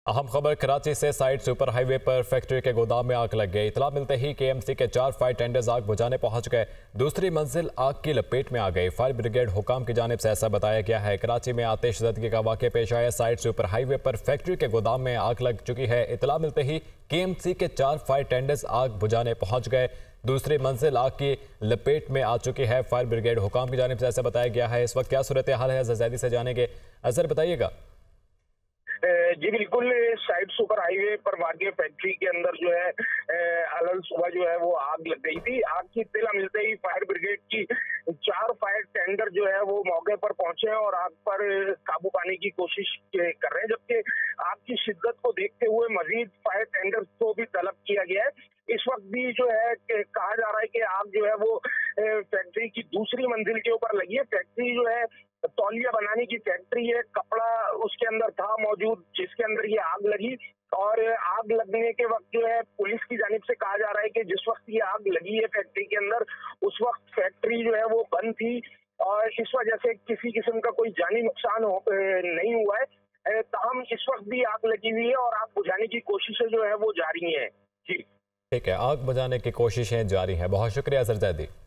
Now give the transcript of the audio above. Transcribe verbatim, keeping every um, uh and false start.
अहम खबर कराची से साइड सुपर हाईवे पर फैक्ट्री के गोदाम में आग लग गई। इतला मिलते ही केएमसी के चार फायर टेंडर्स आग बुझाने पहुंच गए। दूसरी मंजिल आग की लपेट में आ गई। फायर ब्रिगेड हुकाम की जानिब से ऐसा बताया गया है। कराची में आतिशज़दगी का वाक़या पेश आया। साइड सुपर हाईवे पर फैक्ट्री के गोदाम में आग लग चुकी है। इतला मिलते ही केएमसी के चार फायर टेंडर्स आग बुझाने पहुंच गए। दूसरी मंजिल आग की लपेट में आ चुकी है। फायर ब्रिगेड हुकाम की जानिब से ऐसा बताया गया है। इस वक्त क्या सूरत हाल है, जैदी से जानेंगे। अजहर बताइएगा। जी बिल्कुल, साइड सुपर हाईवे पर वाक़ई फैक्ट्री के अंदर जो है अलग सुबह जो है वो आग लग गई थी। आग की इत्तला मिलते ही फायर ब्रिगेड की चार फायर टेंडर जो है वो मौके पर पहुंचे हैं और आग पर काबू पाने की कोशिश कर रहे हैं, जबकि आग की शिद्दत को देखते हुए मजीद फायर टेंडर को भी तलब किया गया है। इस वक्त भी जो है कहा जा रहा है कि आग जो है वो फैक्ट्री की दूसरी मंजिल के ऊपर लगी है। फैक्ट्री जो है तौलिया बनाने की फैक्ट्री है, कपड़ा उसके अंदर था मौजूद जिसके अंदर ये आग लगी। और आग लगने के वक्त जो है पुलिस की जानिब से कहा जा रहा है कि जिस वक्त ये आग लगी है फैक्ट्री के अंदर, उस वक्त फैक्ट्री जो है वो बंद थी और इस वजह से किसी किस्म का कोई जानी नुकसान हो नहीं हुआ है। ताहम इस वक्त भी आग लगी हुई है और आग बुझाने की कोशिशें जो है वो जारी हैं। जी ठीक है, आग बुझाने की कोशिशें जारी हैं। बहुत शुक्रिया अजहर ज़ैदी।